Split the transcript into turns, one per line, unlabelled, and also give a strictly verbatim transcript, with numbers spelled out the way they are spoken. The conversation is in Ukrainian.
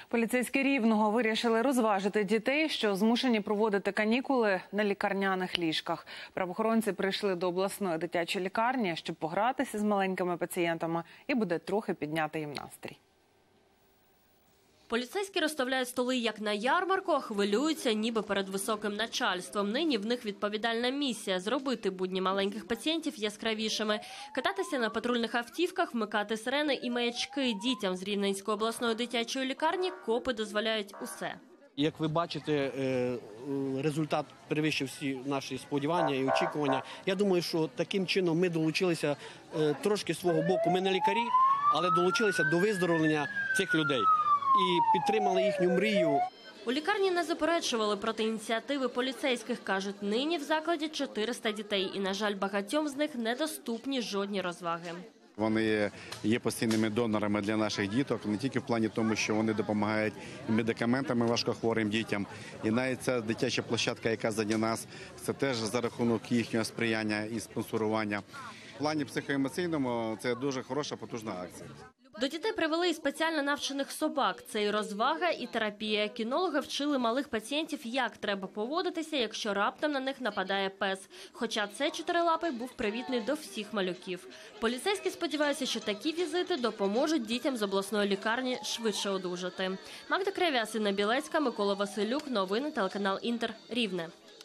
Поліцейські Рівного вирішили розважити дітей, що змушені проводити канікули на лікарняних ліжках. Правоохоронці прийшли до обласної дитячої лікарні, щоб погратися з маленькими пацієнтами і буде трохи підняти їм настрій.
Поліцейські розставляють столи як на ярмарку, а хвилюються ніби перед високим начальством. Нині в них відповідальна місія – зробити будні маленьких пацієнтів яскравішими. Кататися на патрульних автівках, вмикати сирени і маячки. Дітям з Рівненської обласної дитячої лікарні копи дозволяють усе.
Як ви бачите, результат перевищив всі наші сподівання і очікування. Я думаю, що таким чином ми долучилися трошки свого боку. Ми не лікарі, але долучилися до виздоровлення цих людей і підтримали їхню мрію.
У лікарні не заперечували проти ініціативи поліцейських. Кажуть, нині в закладі чотириста дітей і, на жаль, багатьом з них недоступні жодні розваги.
Вони є постійними донорами для наших діток, не тільки в плані тому, що вони допомагають медикаментами важкохворим дітям. І навіть ця дитяча площадка, яка заді нас, це теж за рахунок їхнього сприяння і спонсорування. В плані психоемоційному це дуже хороша, потужна акція.
До дітей привели і спеціально навчених собак. Це і розвага, і терапія. Кінологи вчили малих пацієнтів, як треба поводитися, якщо раптом на них нападає пес. Хоча цей чотирилапий був привітний до всіх малюків. Поліцейські сподіваються, що такі візити допоможуть дітям з обласної лікарні швидше одужати. Магда Кривяс, Інна Білецька, Микола Василюк. Новини телеканал Інтер. Рівне.